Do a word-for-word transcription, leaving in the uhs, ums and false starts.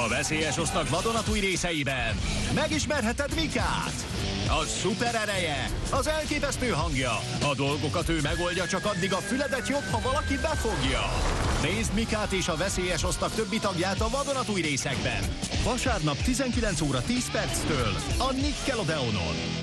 A veszélyes osztag vadonatúj részeiben megismerheted Mikát. A szuper ereje, az elképesztő hangja. A dolgokat ő megoldja, csak addig a füledet jobb, ha valaki befogja. Nézd Mikát és a veszélyes osztag többi tagját a vadonatúj részekben. Vasárnap tizenkilenc óra tíz perctől a Nickelodeonon.